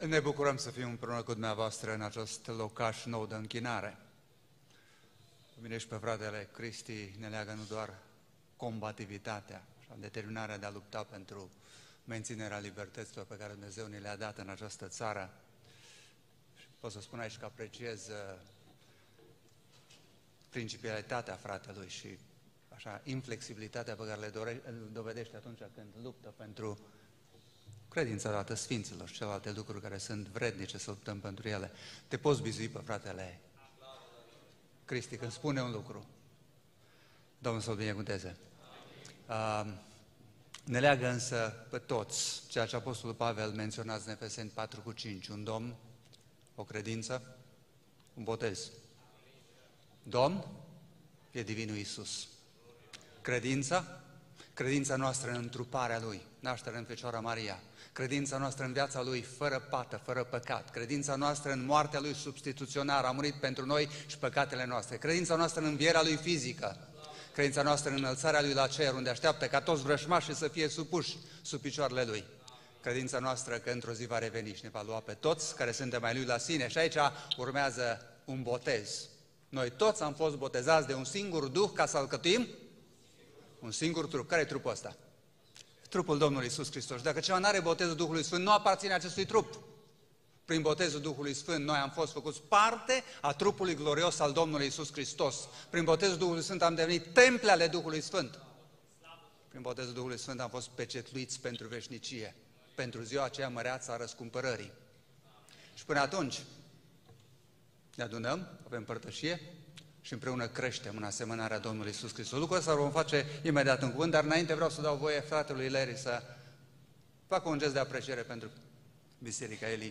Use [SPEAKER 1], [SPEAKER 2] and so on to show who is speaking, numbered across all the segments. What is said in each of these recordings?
[SPEAKER 1] Ne bucurăm să fim împreună cu dumneavoastră în acest locaș nou de închinare. Pe mine și pe fratele Cristi ne leagă nu doar combativitatea și determinarea de a lupta pentru menținerea libertăților pe care Dumnezeu ne le-a dat în această țară. Și pot să spun aici că apreciez principialitatea fratelui și așa inflexibilitatea pe care le dovedește atunci când luptă pentru credința dată Sfinților și celelalte lucruri care sunt vrednice să luptăm pentru ele. Te poți bizui pe fratele Cristi când spune un lucru. Domnul să-l binecuvânteze. Ne leagă însă pe toți ceea ce Apostolul Pavel menționează în Efeseni 4:5, un Domn, o credință, un botez. Domn e Divinul Iisus. Credința noastră în întruparea Lui, nașterea în Fecioara Maria, credința noastră în viața Lui fără pată, fără păcat, credința noastră în moartea Lui substituționară, a murit pentru noi și păcatele noastre, credința noastră în învierea Lui fizică, credința noastră în înălțarea Lui la cer, unde așteaptă ca toți vrășmașii să fie supuși sub picioarele Lui, credința noastră că într-o zi va reveni și ne va lua pe toți care suntem mai Lui la sine. Și aici urmează un botez. Noi toți am fost botezați de un singur Duh ca să alcătuim un singur trup. Care e trupul ăsta? Trupul Domnului Iisus Hristos. Dacă cineva nu are botezul Duhului Sfânt, nu aparține acestui trup. Prin botezul Duhului Sfânt, noi am fost făcuți parte a trupului glorios al Domnului Iisus Hristos. Prin botezul Duhului Sfânt am devenit temple ale Duhului Sfânt. Prin botezul Duhului Sfânt am fost pecetluiți pentru veșnicie, pentru ziua aceea măreață a răscumpărării. Și până atunci ne adunăm, avem părtășie și împreună creștem în asemănarea Domnului Iisus Hristos. Lucrul ăsta vom face imediat în cuvânt, dar înainte vreau să dau voie fratelui Larry să facă un gest de apreciere pentru Biserica Elim.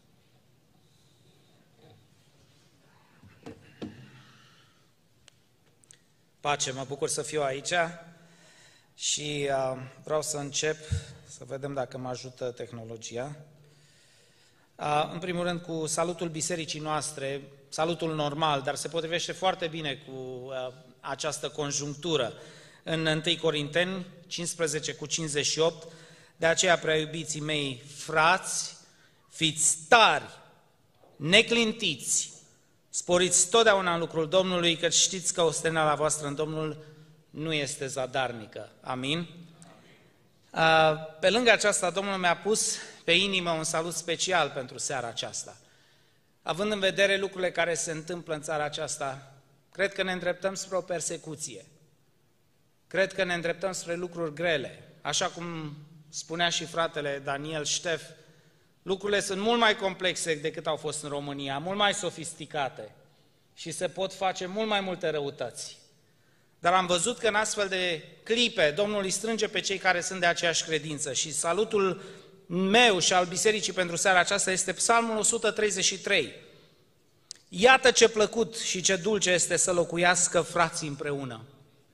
[SPEAKER 2] Pace, mă bucur să fiu aici și vreau să încep, să vedem dacă mă ajută tehnologia. În primul rând cu salutul bisericii noastre, salutul normal, dar se potrivește foarte bine cu această conjunctură. În 1 Corinteni 15:58, de aceea, prea iubiții mei frați, fiți tari, neclintiți, sporiți totdeauna în lucrul Domnului, căci știți că osteneala voastră în Domnul nu este zadarnică. Amin? Pe lângă aceasta, Domnul mi-a pus pe inimă un salut special pentru seara aceasta. Având în vedere lucrurile care se întâmplă în țara aceasta, cred că ne îndreptăm spre o persecuție. Cred că ne îndreptăm spre lucruri grele. Așa cum spunea și fratele Daniel Ștef, lucrurile sunt mult mai complexe decât au fost în România, mult mai sofisticate și se pot face mult mai multe răutăți. Dar am văzut că în astfel de clipe Domnul îi strânge pe cei care sunt de aceeași credință și salutul meu și al bisericii pentru seara aceasta este Psalmul 133. Iată ce plăcut și ce dulce este să locuiască frații împreună.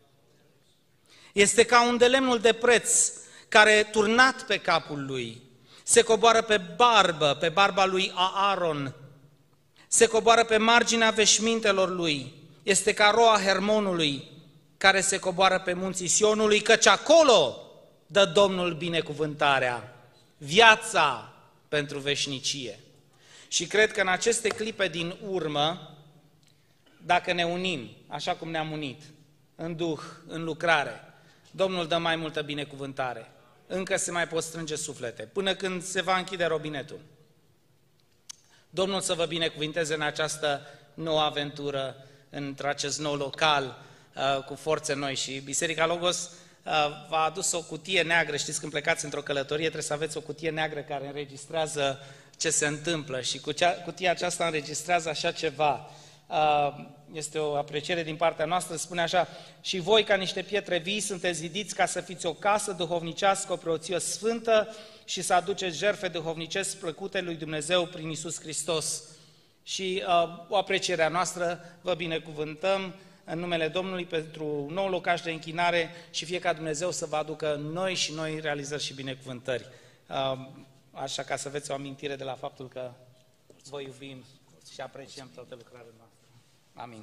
[SPEAKER 2] Este ca un de lemnul de preț care, turnat pe capul lui, se coboară pe barba lui Aaron, se coboară pe marginea veșmintelor lui, este ca roa Hermonului, care se coboară pe munții Sionului, căci acolo dă Domnul binecuvântarea, viața pentru veșnicie. Și cred că în aceste clipe din urmă, dacă ne unim, așa cum ne-am unit, în duh, în lucrare, Domnul dă mai multă binecuvântare. Încă se mai pot strânge suflete, până când se va închide robinetul. Domnul să vă binecuvinteze în această nouă aventură, într-acest nou local, cu forțe noi. Și Biserica Logos v-a adus o cutie neagră. Știți, când plecați într-o călătorie, trebuie să aveți o cutie neagră care înregistrează ce se întâmplă. Și cutia aceasta înregistrează așa ceva. Este o apreciere din partea noastră, spune așa: și voi, ca niște pietre vii, sunteți zidiți ca să fiți o casă duhovnicească, o preoție sfântă și să aduceți jertfe duhovnicești plăcute lui Dumnezeu prin Iisus Hristos. Și o apreciere a noastră, vă binecuvântăm în numele Domnului pentru un nou locaș de închinare și fie ca Dumnezeu să vă aducă noi și noi realizări și binecuvântări. Așa ca să aveți o amintire de la faptul că vă iubim și apreciem toată lucrarea noastră. Amin.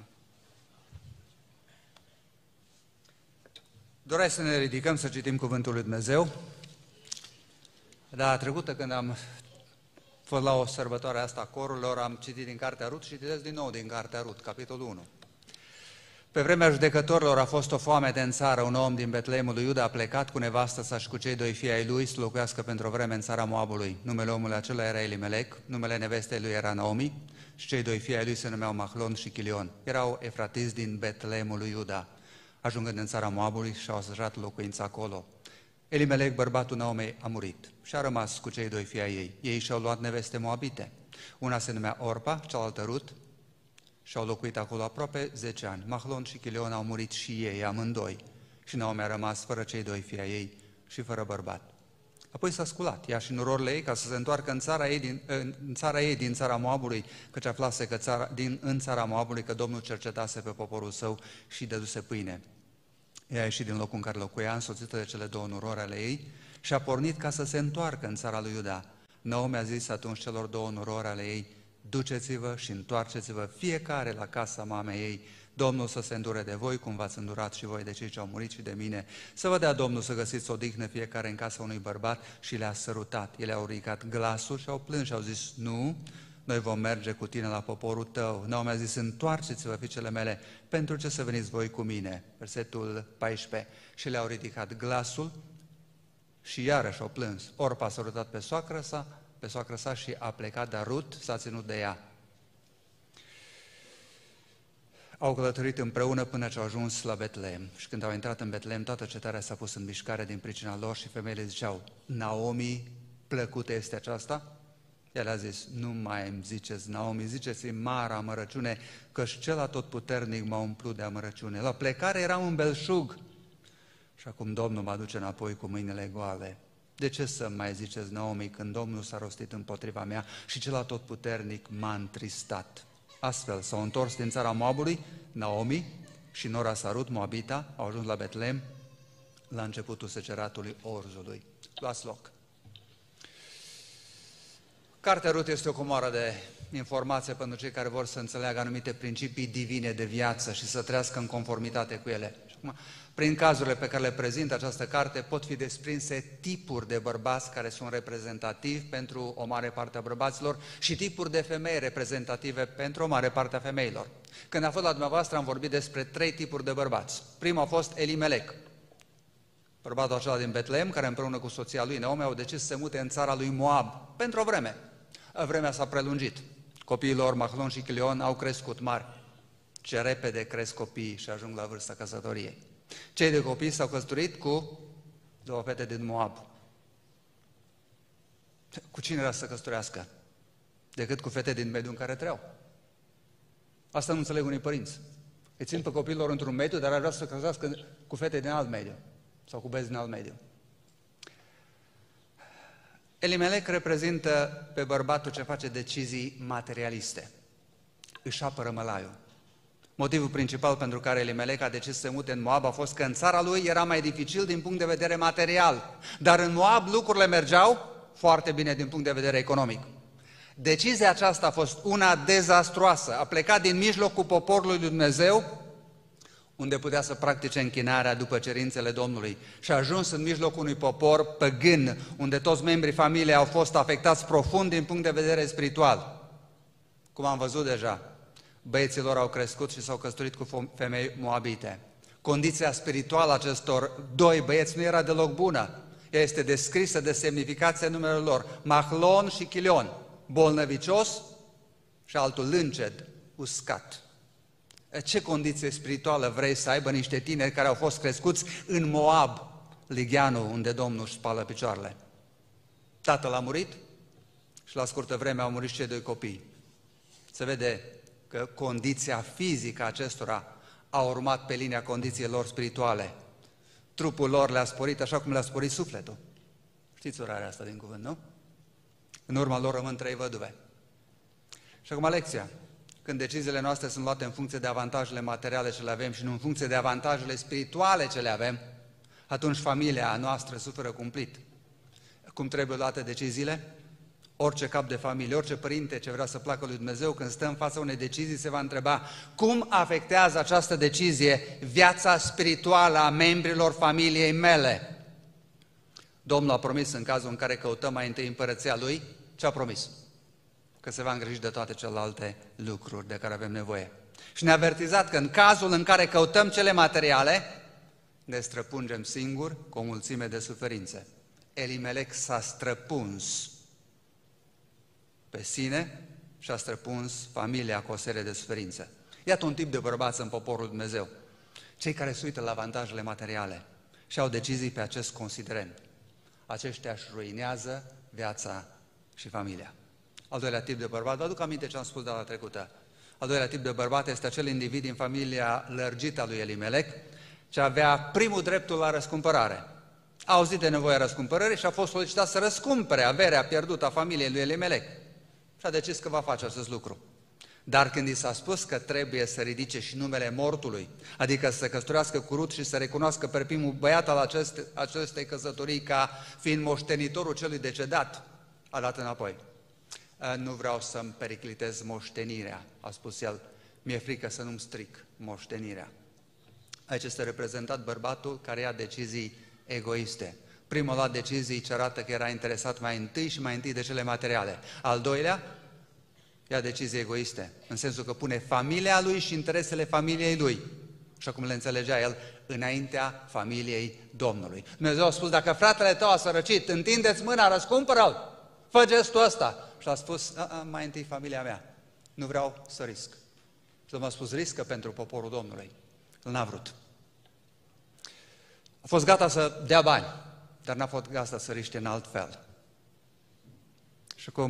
[SPEAKER 1] Doresc să ne ridicăm să citim Cuvântul lui Dumnezeu. Data trecută, când am Fost la o sărbătoare asta a corurilor, am citit din cartea Rut și citesc din nou din cartea Rut, capitolul 1. Pe vremea judecătorilor a fost o foamete în țară, un om din Betleemul lui Iuda a plecat cu nevastă sa și cu cei doi fii ai lui să locuiască pentru o vreme în țara Moabului. Numele omului acela era Elimelec, numele nevestei lui era Naomi și cei doi fii ai lui se numeau Mahlon și Chilion. Erau efratiți din Betleemul lui Iuda. Ajungând în țara Moabului și-au asăjat locuința acolo. Elimelec, bărbatul Naomei, a murit și a rămas cu cei doi fii ai ei. Ei și-au luat neveste moabite. Una se numea Orpa, cealaltă Rut, și au locuit acolo aproape 10 ani. Mahlon și Chilion au murit și ei, amândoi, și Naomi a rămas fără cei doi fii ai ei și fără bărbat. Apoi s-a sculat, ea și nurorile ei, ca să se întoarcă în țara ei din țara Moabului, căci aflase că în țara Moabului că Domnul cercetase pe poporul său și dăduse pâine. Ea a ieșit din locul în care locuia, însoțită de cele două nurori ale ei, și a pornit ca să se întoarcă în țara lui Iuda. Naomi a zis atunci celor două nurori ale ei: duceți-vă și întoarceți-vă fiecare la casa mamei ei, Domnul să se îndure de voi, cum v-ați îndurat și voi de cei ce au murit și de mine, să vă dea Domnul să găsiți odihnă fiecare în casa unui bărbat. Și le-a sărutat. Ele au ridicat glasul și au plâns și au zis: nu, noi vom merge cu tine la poporul tău. Naomi a zis: întoarceți-vă, fiicele mele, pentru ce să veniți voi cu mine? Versetul 14. Și le-au ridicat glasul și iarăși au plâns. Orpa a sărutat pe soacră sa și a plecat, dar Rut s-a ținut de ea. Au călătorit împreună până ce au ajuns la Betleem. Și când au intrat în Betleem, toată cetarea s-a pus în mișcare din pricina lor și femeile ziceau: Naomi, plăcută este aceasta? El a zis: nu mai îmi ziceți Naomi, ziceți-i Mara, amărăciune, căci cel atotputernic m-a umplut de amărăciune. La plecare eram în belșug și acum Domnul mă aduce înapoi cu mâinile goale. De ce să mai ziceți Naomi când Domnul s-a rostit împotriva mea și cel atotputernic m-a întristat? Astfel s-au întors din țara Moabului Naomi și nora sa Rut, Moabita, au ajuns la Betleem la începutul seceratului orzului. Luați loc. Cartea Rut este o comoară de informație pentru cei care vor să înțeleagă anumite principii divine de viață și să trăiască în conformitate cu ele. Prin cazurile pe care le prezintă această carte pot fi desprinse tipuri de bărbați care sunt reprezentativi pentru o mare parte a bărbaților și tipuri de femei reprezentative pentru o mare parte a femeilor. Când a fost la dumneavoastră am vorbit despre 3 tipuri de bărbați. Primul a fost Elimelec, bărbatul acela din Betleem, care împreună cu soția lui Naomi au decis să se mute în țara lui Moab pentru o vreme. Vremea s-a prelungit. Copiii lor, Mahlon și Chilion, au crescut mari. Ce repede cresc copiii și ajung la vârsta căsătoriei. Cei de copii s-au căsătorit cu 2 fete din Moab. Cu cine era să se căsătorească? Decât cu fete din mediul în care trăiau. Asta nu înțeleg unii părinți. Îi țin pe copiilor într-un mediu, dar ar vrea să se căsătorească cu fete din alt mediu. Sau cu băieți din alt mediu. Elimelec reprezintă pe bărbatul ce face decizii materialiste. Își apără mălaiul. Motivul principal pentru care Elimelec a decis să se mute în Moab a fost că în țara lui era mai dificil din punct de vedere material, dar în Moab lucrurile mergeau foarte bine din punct de vedere economic. Decizia aceasta a fost una dezastruoasă. A plecat din mijlocul poporului lui Dumnezeu, unde putea să practice închinarea după cerințele Domnului, și a ajuns în mijlocul unui popor păgân, unde toți membrii familiei au fost afectați profund din punct de vedere spiritual. Cum am văzut deja, băieții lor au crescut și s-au căsătorit cu femei moabite. Condiția spirituală acestor 2 băieți nu era deloc bună. Ea este descrisă de semnificația numelor lor: Mahlon și Chilion, bolnăvicios, și altul lânced, uscat. Ce condiție spirituală vrei să aibă niște tineri care au fost crescuți în Moab, Ligheanul, unde Domnul își spală picioarele? Tatăl a murit și la scurtă vreme au murit și cei 2 copii. Se vede că condiția fizică a acestora a urmat pe linia condițiilor spirituale. Trupul lor le-a sporit așa cum le-a sporit sufletul. Știți orarea asta din cuvânt, nu? În urma lor rămân 3 văduve. Și acum lecția. Când deciziile noastre sunt luate în funcție de avantajele materiale ce le avem și nu în funcție de avantajele spirituale ce le avem, atunci familia noastră suferă cumplit. Cum trebuie luate deciziile? Orice cap de familie, orice părinte ce vrea să placă lui Dumnezeu, când stă în fața unei decizii, se va întreba: cum afectează această decizie viața spirituală a membrilor familiei mele? Domnul a promis, în cazul în care căutăm mai întâi împărăția Lui, ce a promis? că se va îngriji de toate celelalte lucruri de care avem nevoie. Și ne-a avertizat că în cazul în care căutăm cele materiale, ne străpungem singuri cu o mulțime de suferințe. Elimelec s-a străpuns pe sine și a străpuns familia cu o serie de suferințe. Iată un tip de bărbați în poporul Dumnezeu. Cei care se uită la avantajele materiale și au decizii pe acest considerent. Aceștia își ruinează viața și familia. Al doilea tip de bărbat, vă aduc aminte ce am spus data trecută. Al doilea tip de bărbat este acel individ din familia lărgită a lui Elimelec, ce avea primul dreptul la răscumpărare. A auzit de nevoia răscumpărării și a fost solicitat să răscumpere averea pierdută a familiei lui Elimelec. Și a decis că va face acest lucru. Dar când i s-a spus că trebuie să ridice și numele mortului, adică să se căsătorească cu Rut și să recunoască pe primul băiat al acestei căsătorii ca fiind moștenitorul celui decedat, a dat înapoi. Nu vreau să-mi periclitez moștenirea, a spus el, mi-e frică să nu-mi stric moștenirea. Aici este reprezentat bărbatul care ia decizii egoiste. Primul a luat decizii ce arată că era interesat mai întâi de cele materiale. Al doilea, ia decizii egoiste, în sensul că pune familia lui și interesele familiei lui, așa cum le înțelegea el, înaintea familiei Domnului. Dumnezeu a spus, dacă fratele tău a sărăcit, întindeți mâna, răscumpără-l, fă gestul ăsta. Și a spus, mai întâi familia mea, nu vreau să risc. Și Domnul a spus, riscă pentru poporul Domnului. El n-a vrut. A fost gata să dea bani, dar n-a fost gata să riște în alt fel. Și cum,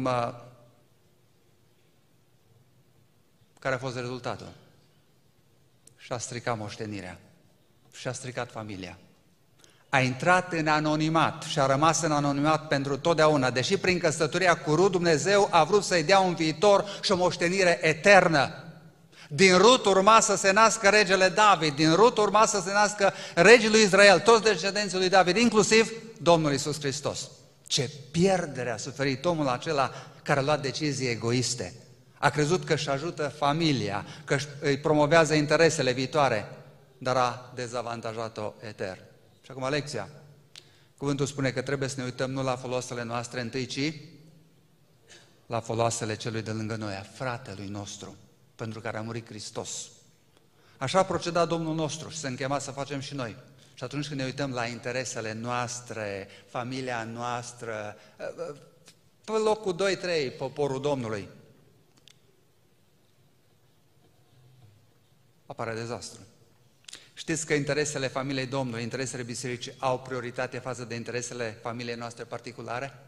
[SPEAKER 1] care a fost rezultatul? Și-a stricat moștenirea, și-a stricat familia. A intrat în anonimat și a rămas în anonimat pentru totdeauna, deși prin căsătoria cu Rut Dumnezeu a vrut să-i dea un viitor și o moștenire eternă. Din Rut urma să se nască regele David, din Rut urma să se nască regii lui Israel, toți descendenții lui David, inclusiv Domnul Iisus Hristos. Ce pierdere a suferit omul acela care a luat decizii egoiste. A crezut că își ajută familia, că îi promovează interesele viitoare, dar a dezavantajat-o etern. Și acum lecția. Cuvântul spune că trebuie să ne uităm nu la foloasele noastre întâi, ci la foloasele celui de lângă noi, a fratelui nostru, pentru care a murit Hristos. Așa a procedat Domnul nostru și se închema să facem și noi. Și atunci când ne uităm la interesele noastre, familia noastră, pe locul 2-3, poporul Domnului, apare dezastru. Știți că interesele familiei Domnului, interesele bisericii au prioritate față de interesele familiei noastre particulare?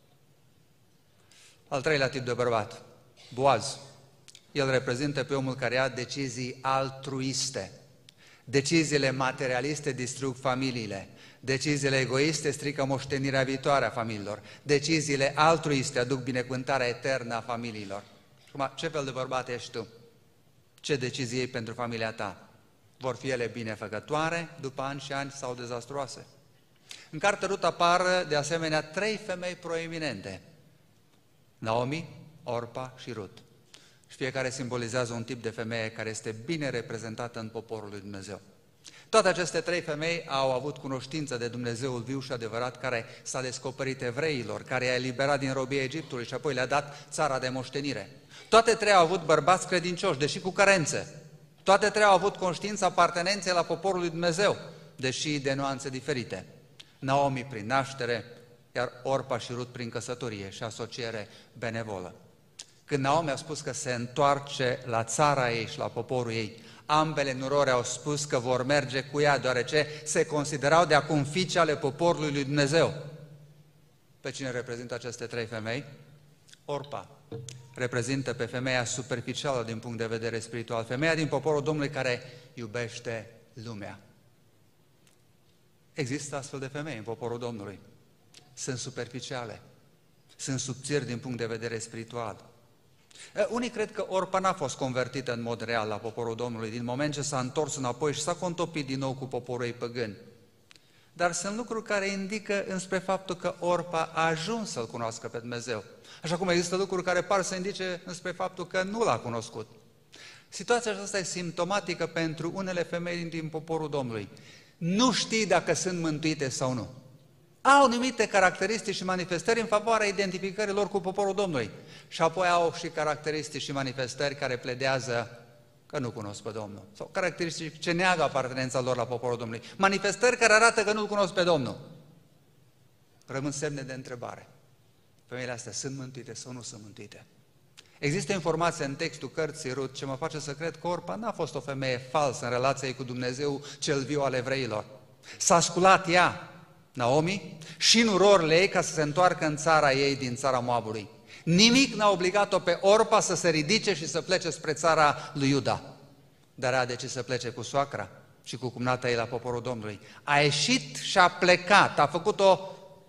[SPEAKER 1] Al treilea tip de bărbat, Boaz. El reprezintă pe omul care ia decizii altruiste. Deciziile materialiste distrug familiile. Deciziile egoiste strică moștenirea viitoare a familiilor. Deciziile altruiste aduc binecuvântarea eternă a familiilor. Ce fel de bărbat ești tu? Ce decizii iei pentru familia ta? Vor fi ele binefăcătoare după ani și ani sau dezastruoase? În cartea Rut apar de asemenea 3 femei proeminente. Naomi, Orpa și Rut. Și fiecare simbolizează un tip de femeie care este bine reprezentată în poporul lui Dumnezeu. Toate aceste 3 femei au avut cunoștință de Dumnezeul viu și adevărat care s-a descoperit evreilor, care i-a eliberat din robia Egiptului și apoi le-a dat țara de moștenire. Toate 3 au avut bărbați credincioși, deși cu carențe. Toate 3 au avut conștiința apartenenței la poporul lui Dumnezeu, deși de nuanțe diferite. Naomi prin naștere, iar Orpa și Rut prin căsătorie și asociere benevolă. Când Naomi a spus că se întoarce la țara ei și la poporul ei, ambele nurori au spus că vor merge cu ea, deoarece se considerau de acum fiice ale poporului lui Dumnezeu. Pe cine reprezintă aceste 3 femei? Orpa reprezintă pe femeia superficială din punct de vedere spiritual, femeia din poporul Domnului care iubește lumea. Există astfel de femei în poporul Domnului. Sunt superficiale, sunt subțiri din punct de vedere spiritual. Unii cred că Orpa n-a fost convertită în mod real la poporul Domnului din moment ce s-a întors înapoi și s-a contopit din nou cu poporul ei păgân. Dar sunt lucruri care indică înspre faptul că Orpa a ajuns să-L cunoască pe Dumnezeu. Așa cum există lucruri care par să indice înspre faptul că nu L-a cunoscut. Situația aceasta e simptomatică pentru unele femei din poporul Domnului. Nu știi dacă sunt mântuite sau nu. Au anumite caracteristici și manifestări în favoarea identificării lor cu poporul Domnului. Și apoi au și caracteristici și manifestări care pledează că nu cunosc pe Domnul. Sau caracteristici ce neagă apartenența lor la poporul Domnului. Manifestări care arată că nu-L cunosc pe Domnul. Rămân semne de întrebare. Femeile astea sunt mântuite sau nu sunt mântuite? Există informație în textul cărții Rut ce mă face să cred că Orpa n-a fost o femeie falsă în relația ei cu Dumnezeu cel viu al evreilor. S-a sculat ea, Naomi, și nurorile ei ca să se întoarcă în țara ei din țara Moabului. Nimic n-a obligat-o pe Orpa să se ridice și să plece spre țara lui Iuda. Dar a decis să plece cu soacra și cu cumnata ei la poporul Domnului. A ieșit și a plecat, a făcut-o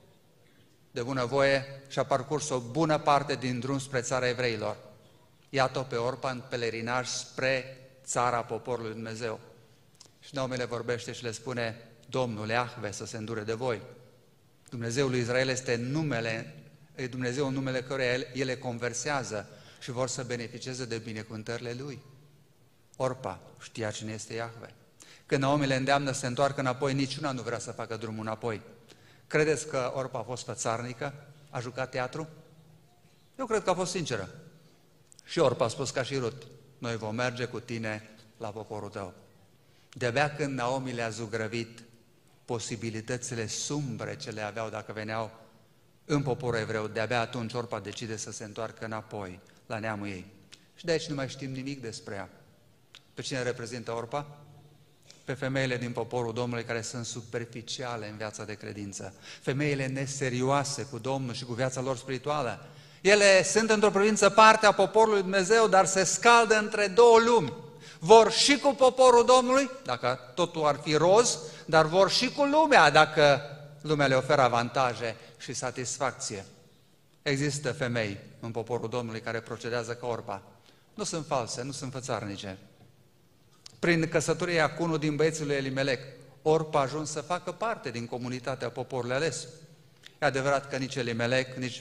[SPEAKER 1] de bunăvoie și a parcurs o bună parte din drum spre țara evreilor. Iată-o pe Orpa în pelerinaj spre țara poporului Dumnezeu. Și Naomi le vorbește și le spune: Domnul Iahve să se îndure de voi. Dumnezeul lui Israel este Dumnezeu în numele căruia ele conversează și vor să beneficieze de binecuvântările Lui. Orpa știa cine este Iahve. Când Naomi le îndeamnă să se întoarcă înapoi, niciuna nu vrea să facă drumul înapoi. Credeți că Orpa a fost fățarnică? A jucat teatru? Eu cred că a fost sinceră. Și Orpa a spus ca și Rut: noi vom merge cu tine la poporul tău. De-abia când Naomi le-a zugrăvit posibilitățile sumbre ce le aveau dacă veneau în poporul evreu, de-abia atunci Orpa decide să se întoarcă înapoi la neamul ei. Și de aici nu mai știm nimic despre ea. Pe cine reprezintă Orpa? Pe femeile din poporul Domnului care sunt superficiale în viața de credință. Femeile neserioase cu Domnul și cu viața lor spirituală. Ele sunt într-o privință parte a poporului Dumnezeu, dar se scaldă între două lumi. Vor și cu poporul Domnului, dacă totul ar fi roz, dar vor și cu lumea, dacă lumea le oferă avantaje și satisfacție. Există femei în poporul Domnului care procedează ca Orpa. Nu sunt false, nu sunt fățarnice. Prin căsătoria cu unul din băieții lui Elimelec, Orpa a ajuns să facă parte din comunitatea poporului ales. E adevărat că nici Elimelec, nici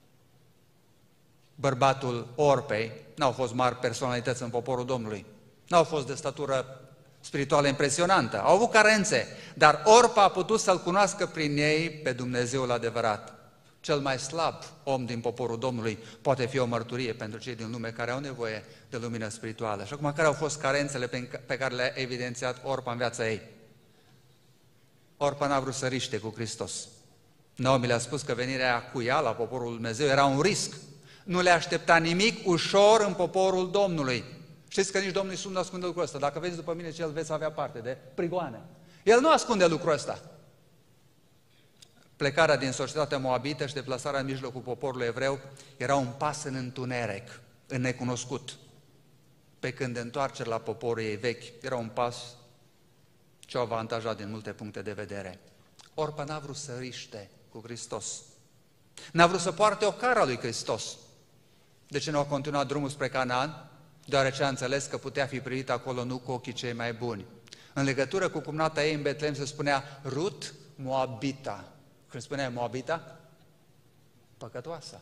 [SPEAKER 1] bărbatul Orpei n-au fost mari personalități în poporul Domnului. N-au fost de statură spirituală impresionantă. Au avut carențe, dar Orpa a putut să-L cunoască prin ei pe Dumnezeul adevărat. Cel mai slab om din poporul Domnului poate fi o mărturie pentru cei din lume care au nevoie de lumină spirituală. Și acum, care au fost carențele pe care le-a evidențiat Orpa în viața ei? Orpa n-a vrut să riște cu Hristos. Naomi le-a spus că venirea cu ea la poporul Dumnezeu era un risc. Nu le aștepta nimic ușor în poporul Domnului. Știți că nici Domnul Iisus nu ascunde lucrul ăsta. Dacă vezi după mine ce El veți avea parte de prigoane. El nu ascunde lucrul ăsta. Plecarea din societatea moabită și deplasarea în mijlocul poporului evreu era un pas în întuneric, în necunoscut. Pe când întoarcerea la poporul ei vechi era un pas ce o avantaja din multe puncte de vedere. Orpa n-a vrut să riște cu Hristos. N-a vrut să poarte o cară a lui Hristos. De ce nu a continuat drumul spre Canaan? Deoarece a înțeles că putea fi privit acolo nu cu ochii cei mai buni. În legătură cu cumnata ei în Betlehem se spunea Rut Moabita. Când spunea Moabita, păcătoasă.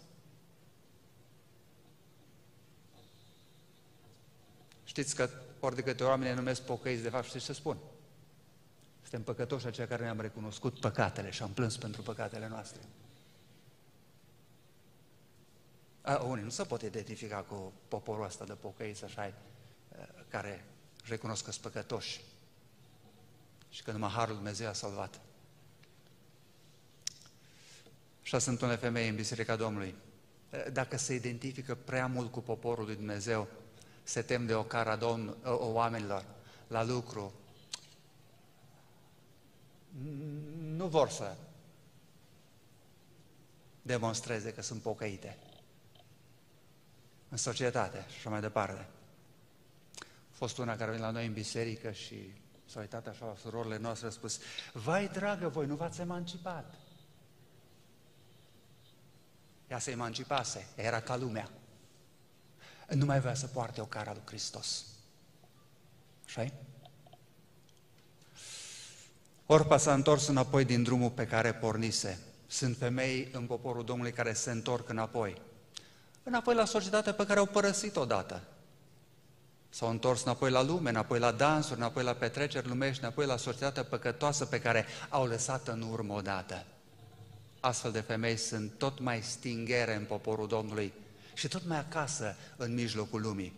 [SPEAKER 1] Știți că ori de câte oameni ne numesc pocăiți, de fapt știți ce spun? Suntem păcătoși aceia care ne-am recunoscut păcatele și am plâns pentru păcatele noastre. Unii nu se pot identifica cu poporul ăsta de pocăiți așa, care recunosc că sunt păcătoși și că numai Harul Dumnezeu a salvat. Așa sunt unele femei în Biserica Domnului. Dacă se identifică prea mult cu poporul lui Dumnezeu, se tem de o cara oamenilor la lucru, nu vor să demonstreze că sunt pocăite în societate și așa mai departe. A fost una care a venit la noi în biserică și s-a uitat așa la surorile noastre, a spus: vai dragă, voi nu v-ați emancipat. Ea se emancipase, era ca lumea. Nu mai vrea să poarte o cară a lui Hristos. Așa-i? Orpa s-a întors înapoi din drumul pe care pornise. Sunt femei în poporul Domnului care se întorc înapoi. Înapoi la societatea pe care au părăsit odată. S-au întors înapoi la lume, înapoi la dansuri, înapoi la petreceri lumești, înapoi la societatea păcătoasă pe care au lăsat în urmă odată. astfel de femei sunt tot mai stinghere în poporul Domnului și tot mai acasă în mijlocul lumii.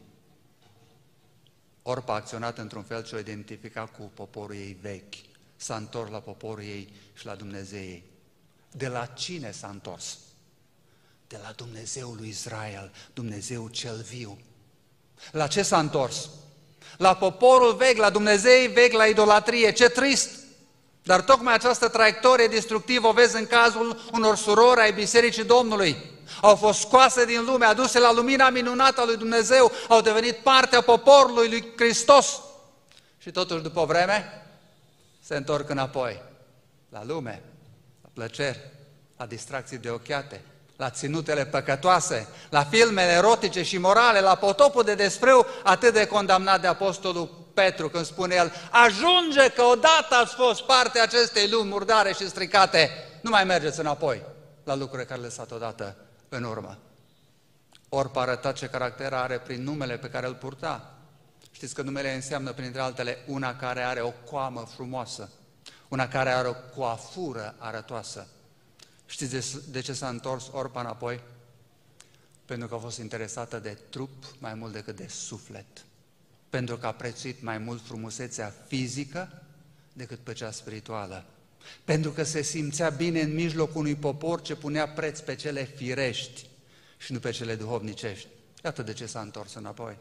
[SPEAKER 1] Orpa a acționat într-un fel ce o identifica cu poporul ei vechi. S-a întors la poporul ei și la Dumnezeu ei. De la cine s-a întors? De la Dumnezeul lui Israel, Dumnezeu cel viu. La ce s-a întors? La poporul vechi, la Dumnezeii vechi, la idolatrie. Ce trist! Dar tocmai această traiectorie destructivă o vezi în cazul unor surori ai Bisericii Domnului. Au fost scoase din lume, aduse la lumina minunată a lui Dumnezeu, au devenit parte a poporului lui Hristos. Și totuși, după o vreme, se întorc înapoi la lume, la plăceri, la distracții de ochiate, la ținutele păcătoase, la filmele erotice și morale, la potopul de desfrâu atât de condamnat de apostolul Petru, când spune el: ajunge că odată ați fost parte acestei lumi murdare și stricate, nu mai mergeți înapoi la lucrurile care le lăsat odată în urmă. Orpa arăta ce caracter are prin numele pe care îl purta. Știți că numele înseamnă, printre altele, una care are o coamă frumoasă, una care are o coafură arătoasă. Știți de ce s-a întors Orpa înapoi? Pentru că a fost interesată de trup mai mult decât de suflet. Pentru că a prețuit mai mult frumusețea fizică decât pe cea spirituală. Pentru că se simțea bine în mijlocul unui popor ce punea preț pe cele firești și nu pe cele duhovnicești. Iată de ce s-a întors înapoi.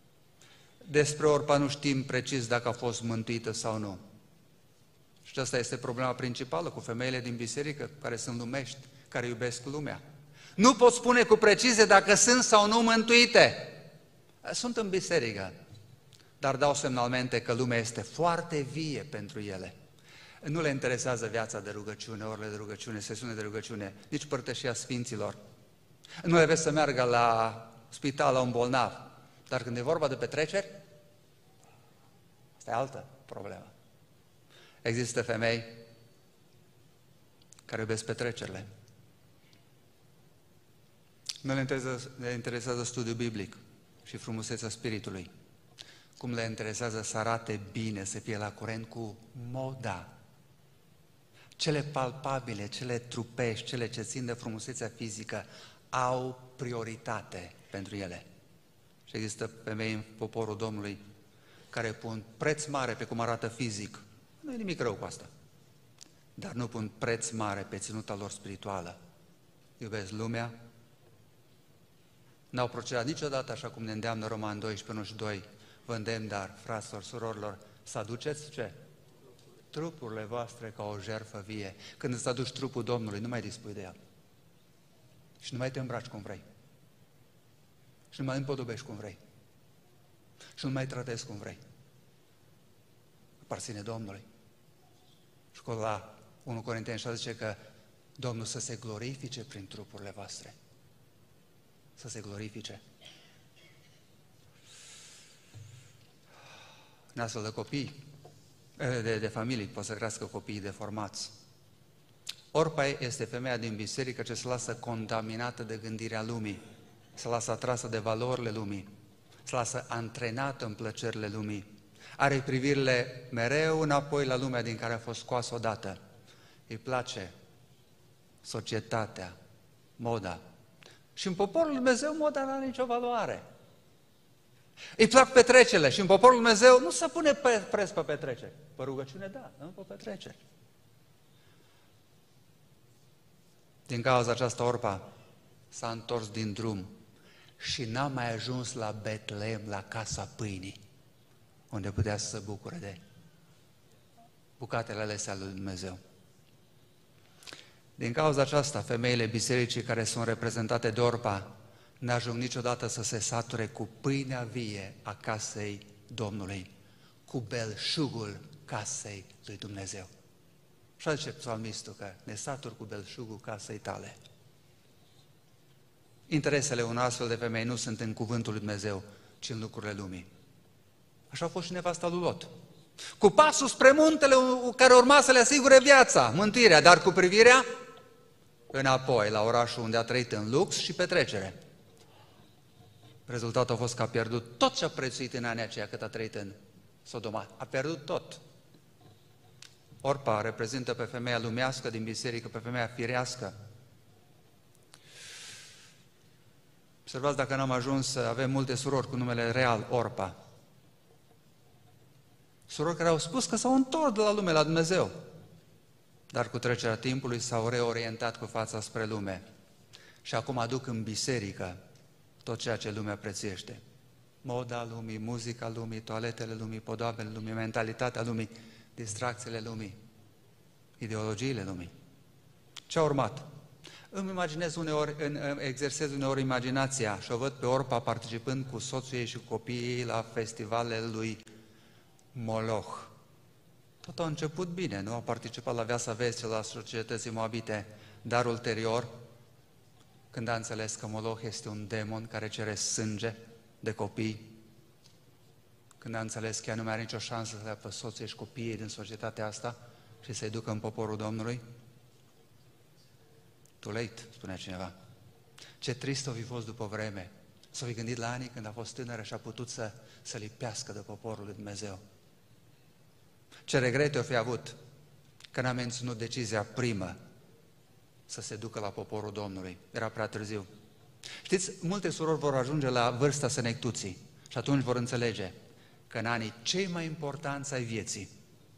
[SPEAKER 1] Despre Orpa nu știm precis dacă a fost mântuită sau nu. Și asta este problema principală cu femeile din biserică, care sunt lumești, care iubesc lumea. Nu pot spune cu precizie dacă sunt sau nu mântuite. Sunt în biserică, dar dau semnalmente că lumea este foarte vie pentru ele. Nu le interesează viața de rugăciune, orele de rugăciune, sesiune de rugăciune, nici părtășia Sfinților. Nu le vezi să meargă la spital la un bolnav, dar când e vorba de petreceri, asta e altă problemă. Există femei care iubesc petrecerile. Nu le interesează studiul biblic și frumusețea spiritului. Cum le interesează să arate bine, să fie la curent cu moda. Cele palpabile, cele trupești, cele ce țin de frumusețea fizică au prioritate pentru ele. Și există femei în poporul Domnului care pun preț mare pe cum arată fizic. Nu e nimic rău cu asta. Dar nu pun preț mare pe ținuta lor spirituală. Iubesc lumea. N-au procedat niciodată așa cum ne îndeamnă Roman 12:2. Vă îndemn, dar, fraților, surorilor, să aduceți ce? Trupurile voastre ca o jertfă vie. Când îți aduci trupul Domnului, nu mai dispui de el. Și nu mai te îmbraci cum vrei. Și nu mai împodobești cum vrei. Și nu mai tratezi cum vrei. Aparține Domnului. Și acolo la 1 Corinteni 6 zice că Domnul să se glorifice prin trupurile voastre. Să se glorifice. În astfel de copii, de familii, pot să crească copiii deformați. Orpa este femeia din biserică ce se lasă contaminată de gândirea lumii, se lasă atrasă de valorile lumii, se lasă antrenată în plăcerile lumii. Are privirile mereu înapoi la lumea din care a fost scoasă odată. Îi place societatea, moda. Și în poporul Lui Dumnezeu moda nu are nicio valoare. Îi plac petrecerile și în poporul Lui Dumnezeu nu se pune preț pe petreceri. Pe rugăciune, da, nu pe petreceri. Din cauza aceasta Orpa s-a întors din drum și n-a mai ajuns la Betlehem, la casa pâinii, unde putea să se bucure de bucatele alese ale lui Dumnezeu. Din cauza aceasta, femeile bisericii care sunt reprezentate de Orpa n-ajung niciodată să se sature cu pâinea vie a casei Domnului, cu belșugul casei lui Dumnezeu. Și zice psalmistul că ne saturi cu belșugul casei tale. Interesele unor astfel de femei nu sunt în cuvântul lui Dumnezeu, ci în lucrurile lumii. Așa a fost și nevasta lui Lot. Cu pasul spre muntele care urma să le asigure viața, mântuirea, dar cu privirea înapoi, la orașul unde a trăit în lux și petrecere. Rezultatul a fost că a pierdut tot ce a prețuit în anii aceia cât a trăit în Sodoma. A pierdut tot. Orpa reprezintă pe femeia lumească din biserică, pe femeia firească. Observați dacă n-am ajuns să avem multe surori cu numele real, Orpa. Surori care au spus că s-au întors de la lume la Dumnezeu, dar cu trecerea timpului s-au reorientat cu fața spre lume și acum aduc în biserică tot ceea ce lumea prețuiește. Moda lumii, muzica lumii, toaletele lumii, podoabele lumii, mentalitatea lumii, distracțiile lumii, ideologiile lumii. Ce a urmat? Îmi imaginez uneori, exersez uneori imaginația și o văd pe Orpa participând cu soțul ei și cu copiii ei la festivalele lui Moloch. Tot a început bine, nu? A participat la viața vestilor, la societății moabite, dar ulterior, când a înțeles că Moloch este un demon care cere sânge de copii, când a înțeles că ea nu mai are nicio șansă să le apă soții și copiii din societatea asta și să-i ducă în poporul Domnului, too late, spunea cineva. Ce trist o fi fost după vreme. S-o fi gândit la anii când a fost tânără și a putut să lipească de poporul lui Dumnezeu. Ce regrete o fi avut că n-a menținut decizia primă să se ducă la poporul Domnului. Era prea târziu. Știți, multe surori vor ajunge la vârsta senectuții și atunci vor înțelege că în anii cei mai importanți ai vieții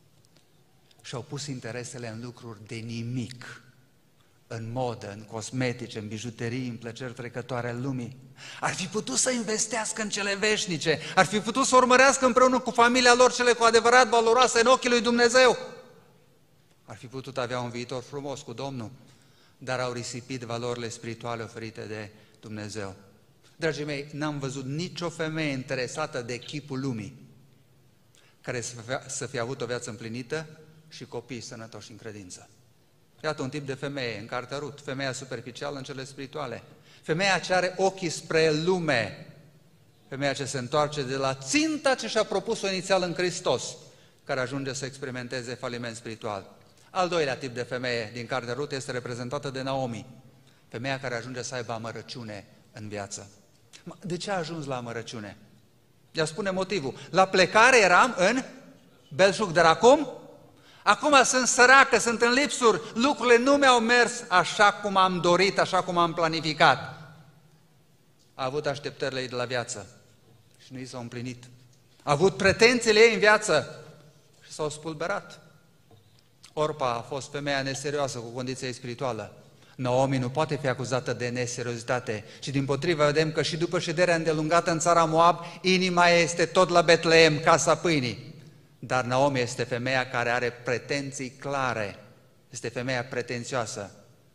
[SPEAKER 1] și-au pus interesele în lucruri de nimic, în modă, în cosmetice, în bijuterii, în plăceri trecătoare ale lumii. Ar fi putut să investească în cele veșnice, ar fi putut să urmărească împreună cu familia lor cele cu adevărat valoroase în ochii lui Dumnezeu. Ar fi putut avea un viitor frumos cu Domnul, dar au risipit valorile spirituale oferite de Dumnezeu. Dragii mei, n-am văzut nicio femeie interesată de chipul lumii care să fie avut o viață împlinită și copii sănătoși în credință. Iată un tip de femeie în cartea Rut, femeia superficială în cele spirituale, femeia ce are ochii spre lume, femeia ce se întoarce de la ținta ce și-a propus-o inițial în Hristos, care ajunge să experimenteze faliment spiritual. Al doilea tip de femeie din cartea Rut este reprezentată de Naomi, femeia care ajunge să aibă amărăciune în viață. De ce a ajuns la amărăciune? Ea spune motivul. La plecare eram în belșug, dar acum sunt săracă, sunt în lipsuri, lucrurile nu mi-au mers așa cum am dorit, așa cum am planificat. A avut așteptările ei de la viață și nu i s-au împlinit. A avut pretențiile ei în viață și s-au spulberat. Orpa a fost femeia neserioasă cu condiția ei spirituală. Naomi nu poate fi acuzată de neseriozitate, ci dimpotrivă vedem că și după șederea îndelungată în țara Moab, inima ei este tot la Betleem, casa pâinii. Dar Naomi este femeia care are pretenții clare, este femeia pretențioasă.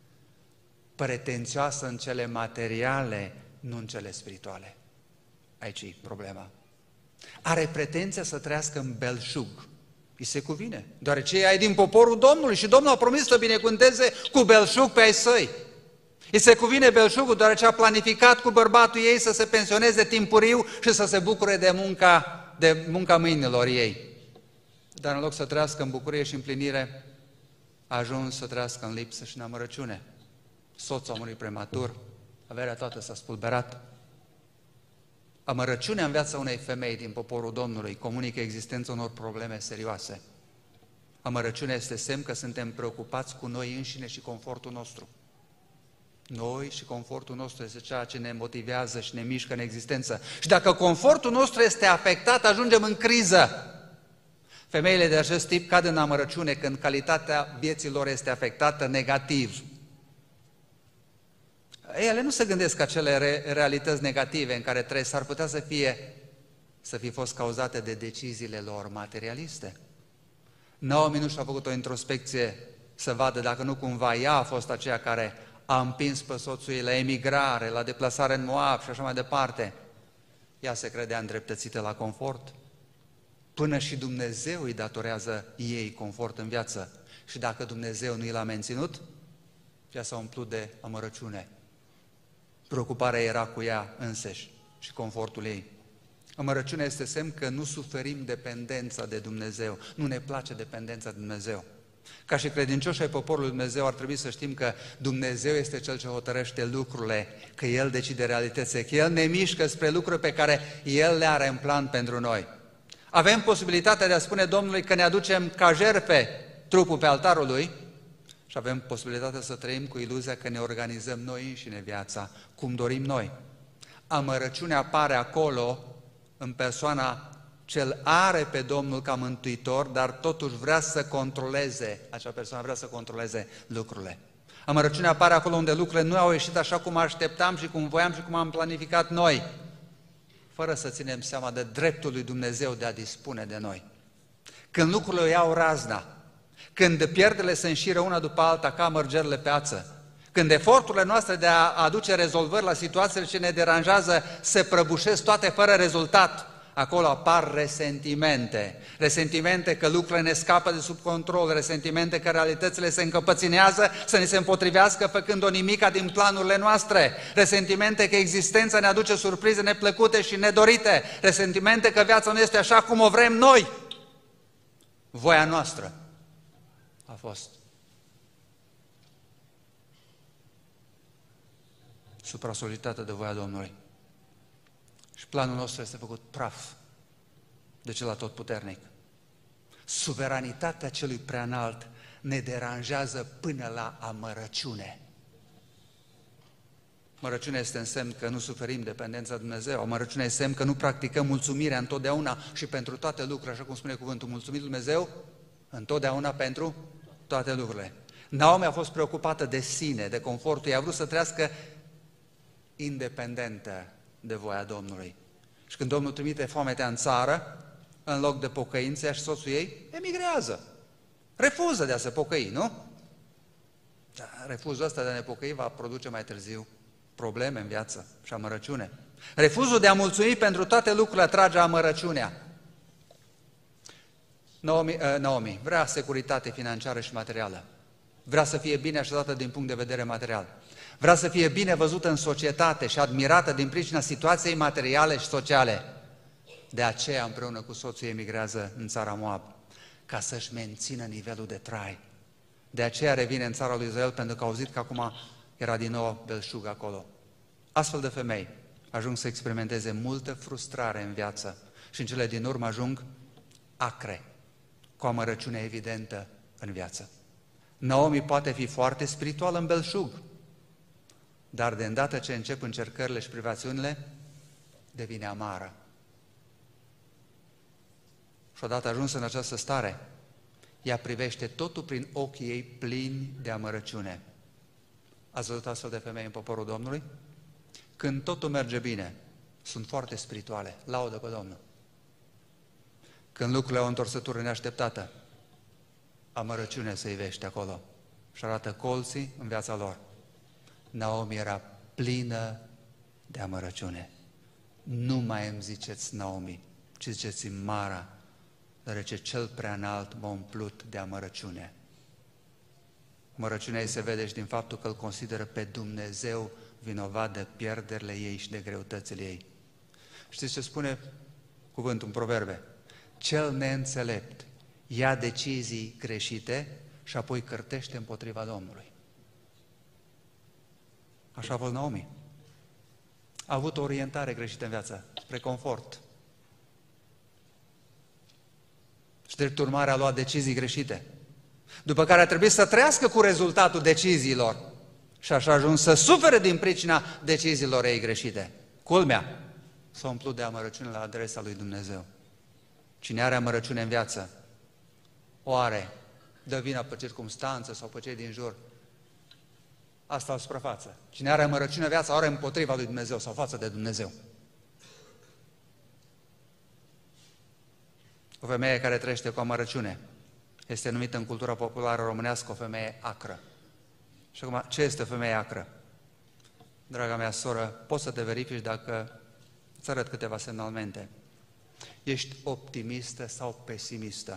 [SPEAKER 1] Pretențioasă în cele materiale, nu în cele spirituale. Aici e problema. Are pretenția să trăiască în belșug. Îi se cuvine, deoarece ea e din poporul Domnului și Domnul a promis să binecuvânteze cu belșug pe ai săi. Îi se cuvine belșugul deoarece a planificat cu bărbatul ei să se pensioneze timpuriu și să se bucure de munca mâinilor ei. Dar în loc să trăiască în bucurie și împlinire, a ajuns să trăiască în lipsă și în amărăciune. Soțul a murit prematur, averea toată s-a spulberat. Amărăciunea în viața unei femei din poporul Domnului comunică existența unor probleme serioase. Amărăciunea este semn că suntem preocupați cu noi înșine și confortul nostru. Noi și confortul nostru este ceea ce ne motivează și ne mișcă în existență. Și dacă confortul nostru este afectat, ajungem în criză. Femeile de acest tip cad în amărăciune când calitatea vieții lor este afectată negativ. Ele nu se gândesc că acele realități negative în care trăiesc s-ar putea să fie fost cauzate de deciziile lor materialiste. Naomi nu și-a făcut o introspecție să vadă dacă nu cumva ea a fost aceea care a împins pe soțul ei la emigrare, la deplasare în Moab și așa mai departe. Ea se credea îndreptățită la confort. Până și Dumnezeu îi datorează ei confort în viață. Și dacă Dumnezeu nu i l-a menținut, ea s-a umplut de amărăciune. Preocuparea era cu ea însăși și confortul ei. Amărăciunea este semn că nu suferim dependența de Dumnezeu, nu ne place dependența de Dumnezeu. Ca și credincioși ai poporului Dumnezeu ar trebui să știm că Dumnezeu este Cel ce hotărăște lucrurile, că El decide realitățile, că El ne mișcă spre lucruri pe care El le are în plan pentru noi. Avem posibilitatea de a spune Domnului că ne aducem ca jertfe trupul pe altarul Lui și avem posibilitatea să trăim cu iluzia că ne organizăm noi înșine viața, cum dorim noi. Amărăciunea apare acolo în persoana cel are pe Domnul ca mântuitor, dar totuși vrea să controleze, acea persoană vrea să controleze lucrurile. Amărăciunea apare acolo unde lucrurile nu au ieșit așa cum așteptam și cum voiam și cum am planificat noi, fără să ținem seama de dreptul lui Dumnezeu de a dispune de noi. Când lucrurile iau razna, când pierderile se înșiră una după alta ca mărgerile pe ață, când eforturile noastre de a aduce rezolvări la situațiile ce ne deranjează se prăbușesc toate fără rezultat, acolo apar resentimente. Resentimente că lucrurile ne scapă de sub control, resentimente că realitățile se încăpăținează să ni se împotrivească făcând o nimica din planurile noastre, resentimente că existența ne aduce surprize neplăcute și nedorite, resentimente că viața nu este așa cum o vrem noi. Voia noastră a fost supra-solicitată de voia Domnului. Și planul nostru este făcut praf de cel atotputernic. Suveranitatea celui preanalt ne deranjează până la amărăciune. Amărăciunea este în semn că nu suferim dependența de Dumnezeu. Amărăciunea este semn că nu practicăm mulțumirea întotdeauna și pentru toate lucrurile, așa cum spune cuvântul, mulțumit Dumnezeu întotdeauna pentru toate lucrurile. Naomi a fost preocupată de sine, de confortul ei, a vrut să trăiască independentă de voia Domnului. Și când Domnul trimite foametea în țară, în loc de pocăință, ea și soțul ei emigrează. Refuză de a se pocăi, nu? Dar refuzul ăsta de a ne pocăi va produce mai târziu probleme în viață și amărăciune. Refuzul de a pentru toate lucrurile atrage amărăciunea. Naomi vrea securitate financiară și materială. Vrea să fie bine așezată din punct de vedere material. Vrea să fie bine văzută în societate și admirată din pricina situației materiale și sociale. De aceea, împreună cu soțul, emigrează în țara Moab, ca să-și mențină nivelul de trai. De aceea revine în țara lui Israel, pentru că a auzit că acum era din nou belșug acolo. Astfel de femei ajung să experimenteze multă frustrare în viață și în cele din urmă ajung acre, cu amărăciune evidentă în viață. Naomi poate fi foarte spirituală în belșug, dar de îndată ce încep încercările și privațiunile, devine amară. Și odată ajunsă în această stare, ea privește totul prin ochii ei plini de amărăciune. Ați văzut astfel de femei în poporul Domnului? Când totul merge bine, sunt foarte spirituale, laudă pe Domnul. Când lucrurile au o întorsătură neașteptată, amărăciune se ivește acolo și arată colții în viața lor. Naomi era plină de amărăciune. Nu mai îmi ziceți Naomi, ci ziceți-mi Mara, deoarece cel preanalt m-a umplut de amărăciune. Amărăciunea ei se vede și din faptul că îl consideră pe Dumnezeu vinovat de pierderile ei și de greutățile ei. Știți ce spune cuvântul în Proverbe? Cel neînțelept ia decizii greșite și apoi cârtește împotriva Domnului. Așa a fost Naomi. A avut o orientare greșită în viață, spre confort. Și drept urmare a luat decizii greșite. După care a trebuit să trăiască cu rezultatul deciziilor. Și așa a ajuns să sufere din pricina deciziilor ei greșite. Culmea, s-a umplut de amărăciune la adresa lui Dumnezeu. Cine are amărăciune în viață, o are, dă vina pe circumstanță sau pe cei din jur. Asta la suprafață. Cine are amărăciune în viață, o are împotriva lui Dumnezeu sau față de Dumnezeu. O femeie care trăiește cu amărăciune este numită în cultura populară românească o femeie acră. Și acum, ce este o femeie acră? Draga mea soră, poți să te verifici dacă îți arăt câteva semnalmente. Ești optimistă sau pesimistă?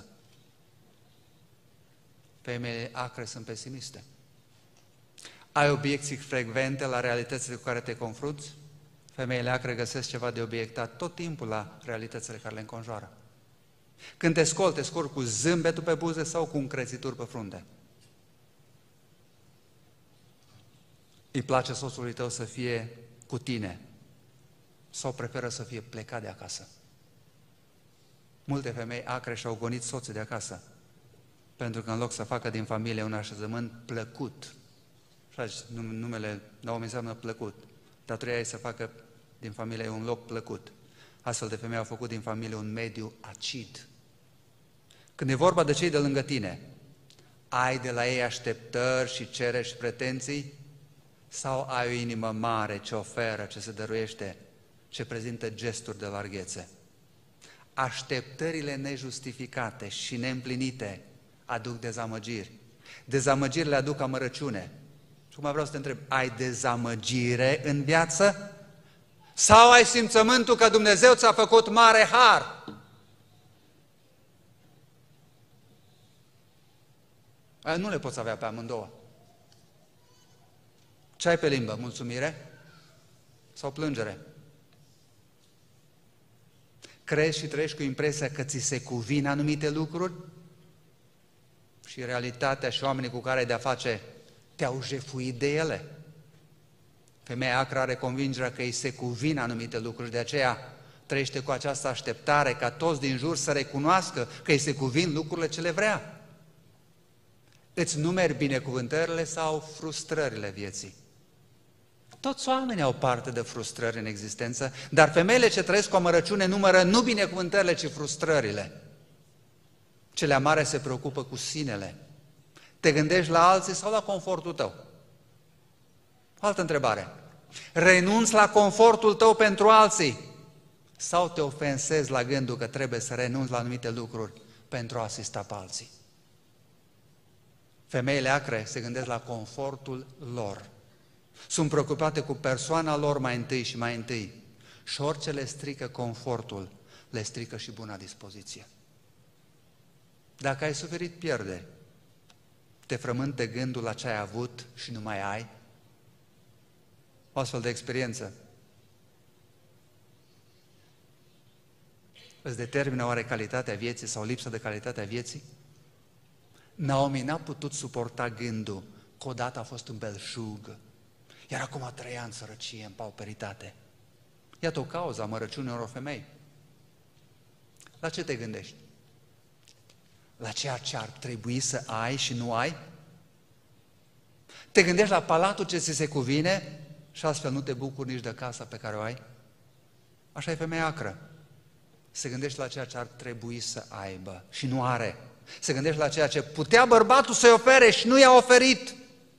[SPEAKER 1] Femeile acre sunt pesimiste. Ai obiecții frecvente la realitățile cu care te confrunți? Femeile acre găsesc ceva de obiectat tot timpul la realitățile care le înconjoară. Când te scoli cu zâmbetul pe buze sau cu încrețituri pe frunte? Îi place soțului tău să fie cu tine sau preferă să fie plecat de acasă? Multe femei acre și-au gonit soții de acasă Pentru că în loc să facă din familie un așezământ plăcut, așa numele Naomi înseamnă plăcut, datoria ei să facă din familie un loc plăcut. Astfel de femei au făcut din familie un mediu acid. Când e vorba de cei de lângă tine, ai de la ei așteptări și cereri și pretenții? Sau ai o inimă mare ce oferă, ce se dăruiește, ce prezintă gesturi de larghețe? Așteptările nejustificate și neîmplinite aduc dezamăgiri. Dezamăgirile aduc amărăciune. Și acum vreau să te întreb, ai dezamăgire în viață? Sau ai simțământul că Dumnezeu ți-a făcut mare har? Nu le poți avea pe amândouă. Ce ai pe limbă? Mulțumire sau plângere? Crezi și trăiești cu impresia că ți se cuvin anumite lucruri și realitatea și oamenii cu care ai de-a face te-au jefuit de ele? Femeia acră are convingerea că îi se cuvin anumite lucruri, de aceea trăiește cu această așteptare ca toți din jur să recunoască că îi se cuvin lucrurile ce le vrea. Îți numeri binecuvântările sau frustrările vieții? Toți oamenii au parte de frustrări în existență, dar femeile ce trăiesc cu amărăciune numără nu binecuvântările, ci frustrările. Cele amare se preocupă cu sinele. Te gândești la alții sau la confortul tău? Altă întrebare. Renunți la confortul tău pentru alții sau te ofensezi la gândul că trebuie să renunți la anumite lucruri pentru a asista pe alții? Femeile acre se gândesc la confortul lor. Sunt preocupate cu persoana lor mai întâi și mai întâi. Și orice le strică confortul, le strică și buna dispoziție. Dacă ai suferit pierderi, te frământă gândul la ce ai avut și nu mai ai? O astfel de experiență îți determină oare calitatea vieții sau lipsa de calitate a vieții? Naomi n-a putut suporta gândul că odată a fost în belșug, iar acum trăia în sărăcie, în pauperitate. Iată o cauză a amărăciunii unor femei. La ce te gândești? La ceea ce ar trebui să ai și nu ai? Te gândești la palatul ce ți se cuvine și astfel nu te bucuri nici de casa pe care o ai? Așa e femeia acră. Se gândește la ceea ce ar trebui să aibă și nu are. Se gândește la ceea ce putea bărbatul să-i ofere și nu i-a oferit.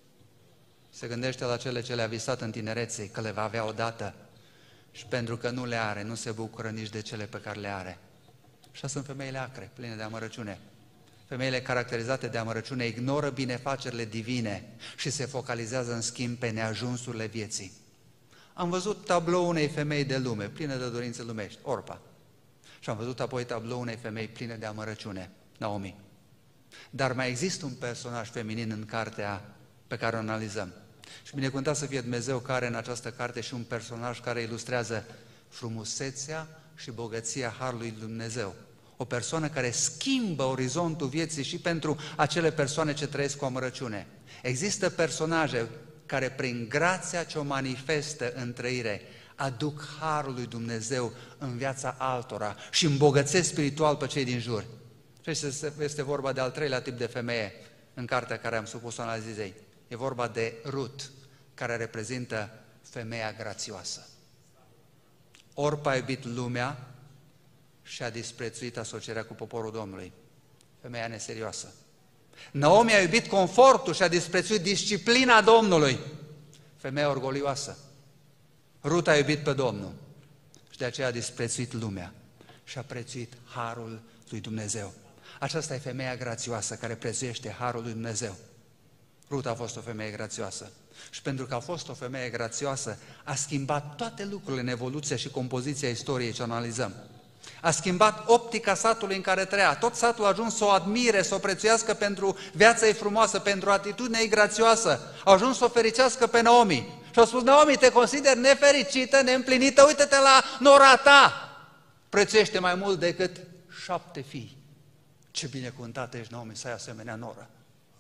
[SPEAKER 1] Se gândește la cele ce le-a visat în tinerețe, că le va avea odată. Și pentru că nu le are, nu se bucură nici de cele pe care le are. Așa sunt femeile acre, pline de amărăciune. Femeile caracterizate de amărăciune ignoră binefacerile divine și se focalizează în schimb pe neajunsurile vieții. Am văzut tablou unei femei de lume, pline de dorințe lumești, Orpa. Și am văzut apoi tablou unei femei pline de amărăciune, Naomi. Dar mai există un personaj feminin în cartea pe care o analizăm. Și binecuvântat să fie Dumnezeu care în această carte și un personaj care ilustrează frumusețea și bogăția Harului lui Dumnezeu. O persoană care schimbă orizontul vieții și pentru acele persoane ce trăiesc cu amărăciune. Există personaje care prin grația ce o manifestă în trăire aduc Harul lui Dumnezeu în viața altora și îmbogățesc spiritual pe cei din jur. Și este vorba de al treilea tip de femeie în cartea care am supus-o analizei. E vorba de Rut, care reprezintă femeia grațioasă. Orpa a iubit lumea și a disprețuit asocierea cu poporul Domnului. Femeia neserioasă. Naomi a iubit confortul și a disprețuit disciplina Domnului. Femeia orgolioasă. Rut a iubit pe Domnul și de aceea a disprețuit lumea și a prețuit harul lui Dumnezeu. Aceasta e femeia grațioasă care prețuiește harul lui Dumnezeu. Rut a fost o femeie grațioasă și pentru că a fost o femeie grațioasă a schimbat toate lucrurile în evoluția și compoziția istoriei ce analizăm. A schimbat optica satului în care trăia. Tot satul a ajuns să o admire, să o prețuiască pentru viața ei frumoasă, pentru atitudinea ei grațioasă. A ajuns să o fericească pe Naomi. Și a spus, Naomi, te consideri nefericită, neîmplinită, uite-te la nora ta. Prețuiește mai mult decât 7 fii. Ce binecuvântată ești, Naomi, să ai asemenea noră.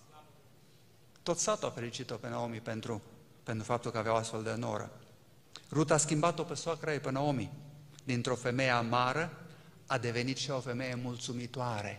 [SPEAKER 1] Tot satul a fericit-o pe Naomi pentru faptul că avea o astfel de noră. Rut a schimbat-o pe soacra ei, pe Naomi. Dintr-o femeie amară a devenit și o femeie mulțumitoare.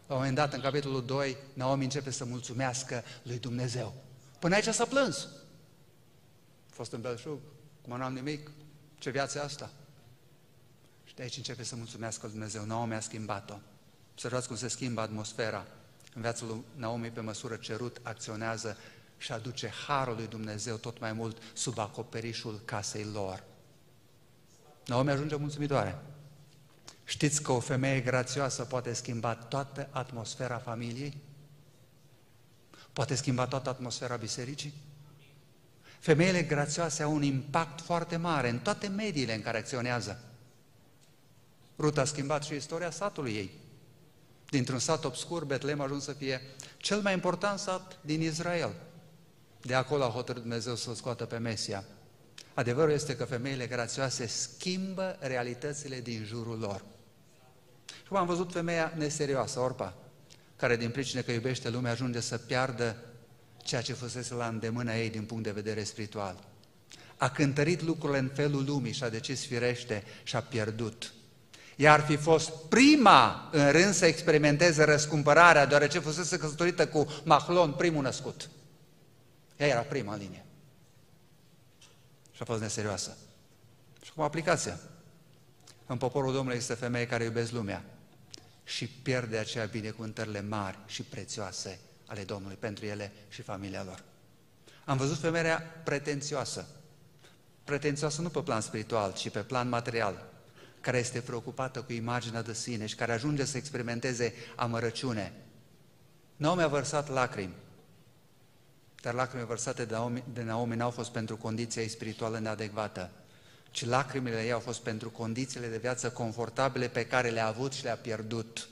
[SPEAKER 1] La un moment dat, în capitolul 2, Naomi începe să mulțumească lui Dumnezeu. Până aici s-a plâns. A fost în belșug, cum n-am nimic, ce viață e asta? Și de aici începe să mulțumească lui Dumnezeu. Naomi a schimbat-o. Observați cum se schimbă atmosfera. În viața lui Naomi, pe măsură ce Rut acționează și aduce harul lui Dumnezeu tot mai mult sub acoperișul casei lor. Naomi ajunge mulțumitoare. Știți că o femeie grațioasă poate schimba toată atmosfera familiei? Poate schimba toată atmosfera bisericii? Femeile grațioase au un impact foarte mare în toate mediile în care acționează. Rut a schimbat și istoria satului ei. Dintr-un sat obscur, Betlehem a ajuns să fie cel mai important sat din Israel. De acolo a hotărât Dumnezeu să-L scoată pe Mesia. Adevărul este că femeile grațioase schimbă realitățile din jurul lor. Și am văzut femeia neserioasă, Orpa, care din pricină că iubește lumea ajunge să piardă ceea ce fusese la îndemâna ei din punct de vedere spiritual. A cântărit lucrurile în felul lumii și a decis firește și a pierdut. Ea ar fi fost prima în rând să experimenteze răscumpărarea, deoarece fusese căsătorită cu Mahlon, primul născut. Ea era prima în linie. Și a fost neserioasă. Și acum aplicația. În poporul Domnului există femei care iubesc lumea și pierde aceea binecuvântările mari și prețioase ale Domnului pentru ele și familia lor. Am văzut femeia pretențioasă. Pretențioasă nu pe plan spiritual, ci pe plan material, care este preocupată cu imaginea de sine și care ajunge să experimenteze amărăciune. Naomi a vărsat lacrimi, dar lacrimile vărsate de Naomi n-au fost pentru condiția ei spirituală neadecvată, ci lacrimile ei au fost pentru condițiile de viață confortabile pe care le-a avut și le-a pierdut.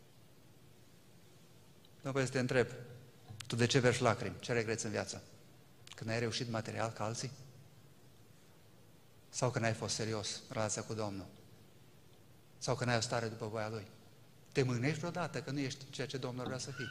[SPEAKER 1] Nu vreau să te întreb, tu de ce verși lacrimi? Ce regreți în viață? Că n-ai reușit material ca alții? Sau că n-ai fost serios în relația cu Domnul? Sau că n-ai o stare după voia Lui? Te mânești vreodată că nu ești ceea ce Domnul vrea să fii?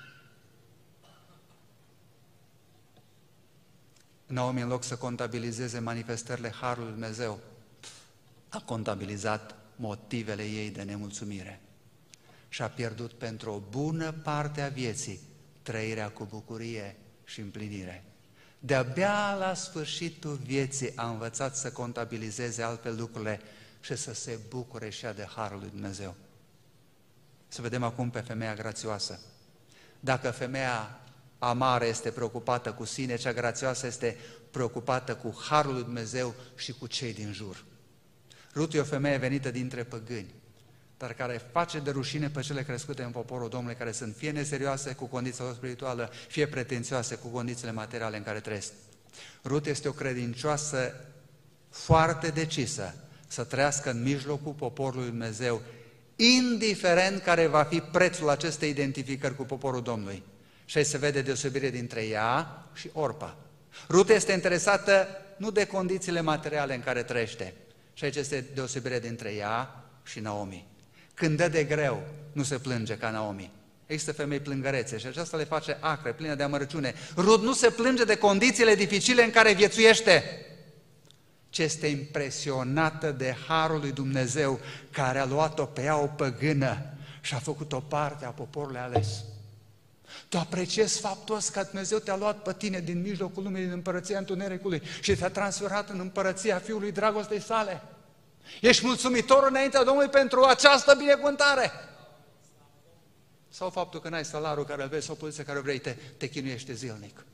[SPEAKER 1] Naomi, în loc să contabilizeze manifestările Harului Lui Dumnezeu, a contabilizat motivele ei de nemulțumire și a pierdut pentru o bună parte a vieții trăirea cu bucurie și împlinire. De-abia la sfârșitul vieții a învățat să contabilizeze altfel lucrurile și să se bucure și ea de Harul lui Dumnezeu. Să vedem acum pe femeia grațioasă. Dacă femeia amară este preocupată cu sine, cea grațioasă este preocupată cu Harul lui Dumnezeu și cu cei din jur. Rut e o femeie venită dintre păgâni, dar care face de rușine pe cele crescute în poporul Domnului, care sunt fie neserioase cu condiția lor spirituală, fie pretențioase cu condițiile materiale în care trăiesc. Rut este o credincioasă foarte decisă să trăiască în mijlocul poporului Dumnezeu, indiferent care va fi prețul acestei identificări cu poporul Domnului. Și aici se vede deosebire dintre ea și Orpa. Rut este interesată nu de condițiile materiale în care trăiește, și aici este deosebire dintre ea și Naomi. Când dă de greu, nu se plânge ca Naomi. Există femei plângărețe și aceasta le face acre, plină de amărăciune. Rut nu se plânge de condițiile dificile în care viețuiește, ci este impresionată de Harul lui Dumnezeu, care a luat-o pe ea o păgână și a făcut-o parte a poporului ales. Tu apreciezi faptul ăsta că Dumnezeu te-a luat pe tine din mijlocul lumii, din împărăția întunericului și te-a transferat în împărăția Fiului dragostei sale. Ești mulțumitor înaintea Domnului pentru această binecuvântare? Sau faptul că n-ai salariul care îl vezi sau poziția care vrei, te chinuiește zilnic?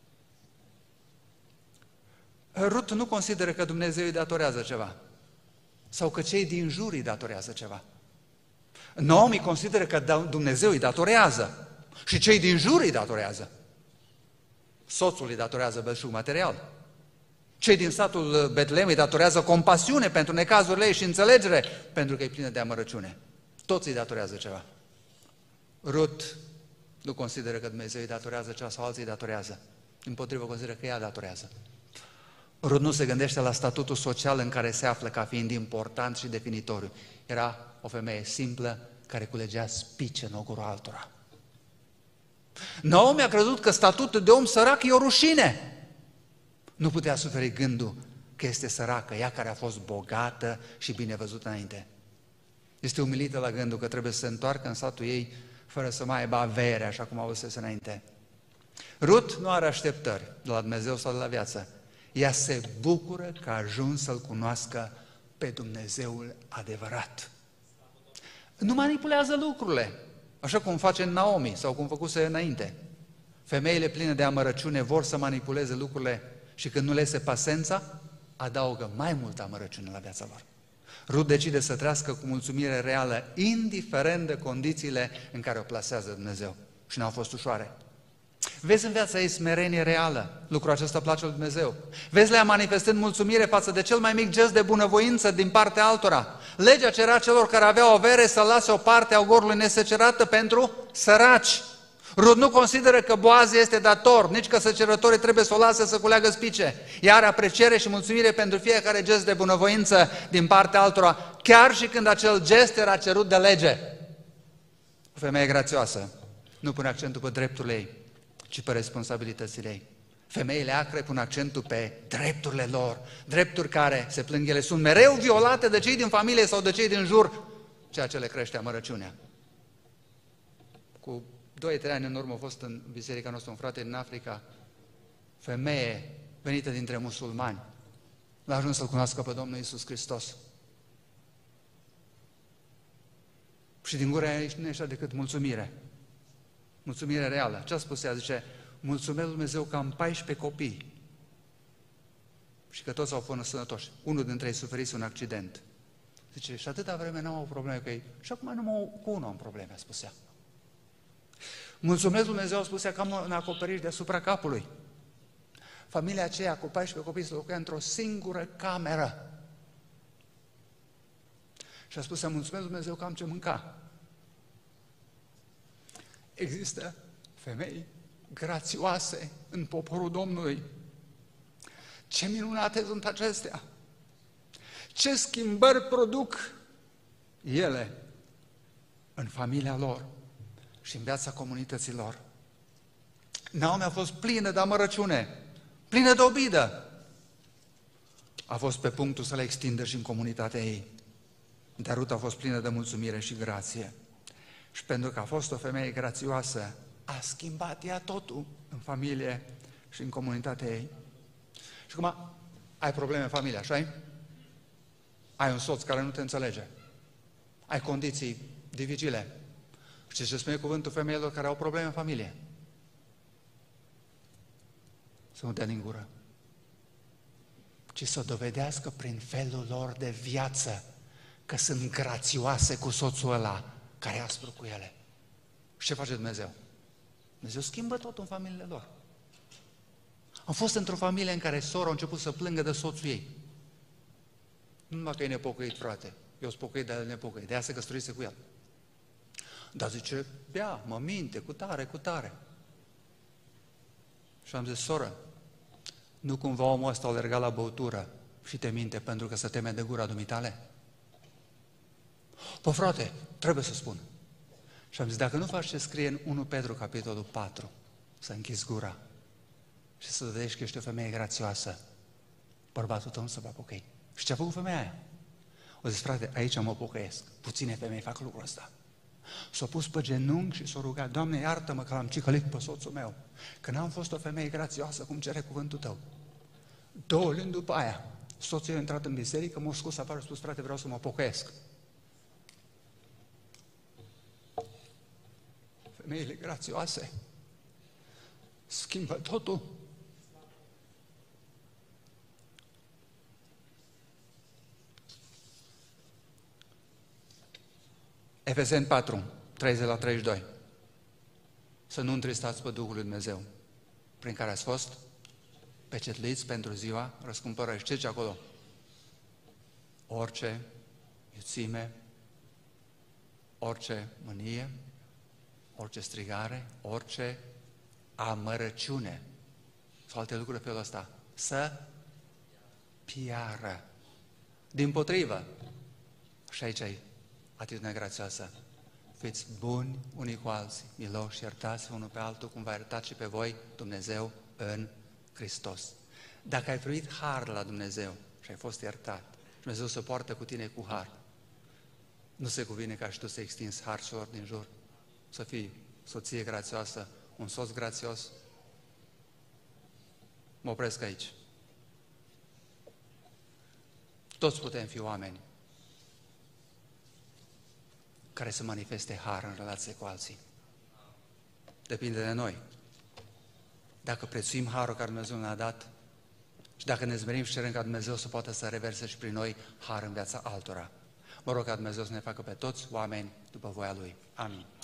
[SPEAKER 1] Rut nu consideră că Dumnezeu îi datorează ceva sau că cei din jur îi datorează ceva. Naomi consideră că Dumnezeu îi datorează și cei din jur îi datorează. Soțul îi datorează belșug material. Cei din satul Betlehem îi datorează compasiune pentru necazurile ei și înțelegere pentru că e plină de amărăciune. Toți îi datorează ceva. Rut nu consideră că Dumnezeu îi datorează ceva sau alții îi datorează. Împotrivă consideră că ea datorează. Rut nu se gândește la statutul social în care se află ca fiind important și definitoriu. Era o femeie simplă care culegea spice în ogorul altora. Naomi a crezut că statutul de om sărac e o rușine. Nu putea suferi gândul că este săracă, ea care a fost bogată și bine văzută înainte. Este umilită la gândul că trebuie să se întoarcă în satul ei fără să mai aibă avere, așa cum auzise înainte. Rut nu are așteptări de la Dumnezeu sau de la viață. Ea se bucură că a ajuns să-L cunoască pe Dumnezeul adevărat. Nu manipulează lucrurile, așa cum face Naomi sau cum făcuse înainte. Femeile pline de amărăciune vor să manipuleze lucrurile și când nu le iese pasența, adaugă mai multă amărăciune la viața lor. Rut decide să trăiască cu mulțumire reală, indiferent de condițiile în care o plasează Dumnezeu. Și n-au fost ușoare. Vezi în viața ei smerenie reală, lucrul acesta place lui Dumnezeu. Vezi la ea manifestând mulțumire față de cel mai mic gest de bunăvoință din partea altora. Legea cerea celor care aveau avere să lase o parte a ogorului nesecerată pentru săraci. Rut nu consideră că Boaz este dator, nici că săcerătorii trebuie să o lase să culeagă spice. Ea are apreciere și mulțumire pentru fiecare gest de bunăvoință din partea altora, chiar și când acel gest era cerut de lege. O femeie grațioasă nu pune accentul pe drepturile ei, ci pe responsabilitățile ei. Femeile acre pun accentul pe drepturile lor, drepturi care, se plâng ele, sunt mereu violate de cei din familie sau de cei din jur, ceea ce le crește amărăciunea. Cu 2-3 ani în urmă a fost în biserica noastră un frate din Africa, femeie venită dintre musulmani, l-a ajuns să-L cunoască pe Domnul Iisus Hristos. Și din gura ei nu ieșea decât mulțumire. Mulțumire reală. Ce a spus ea? Zice, mulțumesc lui Dumnezeu că am 14 copii și că toți au fost sănătoși. Unul dintre ei suferise un accident. Zice, și atâta vreme n-am avut probleme cu ei. Și acum numai cu unul am probleme, a spus ea. Mulțumesc lui Dumnezeu, a spus ea, că am un acoperiș deasupra capului. Familia aceea cu 14 copii se locuia într-o singură cameră. Și a spus ea, mulțumesc lui Dumnezeu că am ce mânca. Există femei grațioase în poporul Domnului. Ce minunate sunt acestea! Ce schimbări produc ele în familia lor și în viața comunității lor. Naomi a fost plină de amărăciune, plină de obidă. A fost pe punctul să le extindă și în comunitatea ei. Dar Rut a fost plină de mulțumire și grație. Și pentru că a fost o femeie grațioasă, a schimbat ea totul în familie și în comunitatea ei. Și acum ai probleme în familie, așa-i? Ai un soț care nu te înțelege. Ai condiții dificile. Știți ce spune cuvântul femeilor care au probleme în familie? Să nu dea din gură, ci să dovedească prin felul lor de viață că sunt grațioase cu soțul ăla care e aspru cu ele. Și ce face Dumnezeu? Dumnezeu schimbă tot în familiile lor. Am fost într-o familie în care sora a început să plângă de soțul ei. Nu numai că e nepocăit, frate. Eu sunt pocăit, dar el nepocăit. De-aia se căsătorise cu el. Dar zice, bea, mă minte, cu tare, cu tare. Și am zis, soră, nu cumva omul ăsta a alergat la băutură și te minte pentru că se teme de gura dumitale? Păi frate, trebuie să spun. Și am zis, dacă nu faci ce scrie în 1 Petru, capitolul 4, să închizi gura și să vedești că ești o femeie grațioasă, bărbatul tău nu se va pocăi. Și ce a făcut femeia aia? O zis, frate, aici mă pocăiesc. Puține femei fac lucrul ăsta. S-a pus pe genunchi și s-a rugat, Doamne, iartă-mă că l-am cicălit pe soțul meu, că n-am fost o femeie grațioasă, cum cere cuvântul tău. 2 luni după aia, soțul a intrat în biserică, m-a scos afară și a spus, frate, vreau să mă pocăiesc. Femeile grațioase schimbă totul. Efeseni 4, 30-32. Să nu întristați pe Duhul lui Dumnezeu, prin care ați fost pecetluiți pentru ziua răscumpărării. Știți ce acolo? Orice iuțime, orice mânie, orice strigare, orice amărăciune sau alte lucruri de felul ăsta, să piară. Dimpotrivă, și aici ai atitudinea grațioasă. Fiți buni unii cu alții, miloși, iertați unul pe altul, cum v-a iertat și pe voi Dumnezeu în Hristos. Dacă ai primit har la Dumnezeu și ai fost iertat, Dumnezeu se poartă cu tine cu har. Nu se cuvine ca și tu să extinzi har celor din jur. să fii soție grațioasă, un soț grațios. Mă opresc aici. Toți putem fi oameni care să manifeste har în relație cu alții. Depinde de noi. Dacă prețuim harul care Dumnezeu ne-a dat și dacă ne zmerim și cerem ca Dumnezeu să poată să reverse și prin noi har în viața altora. Mă rog ca Dumnezeu să ne facă pe toți oameni după voia Lui. Amin.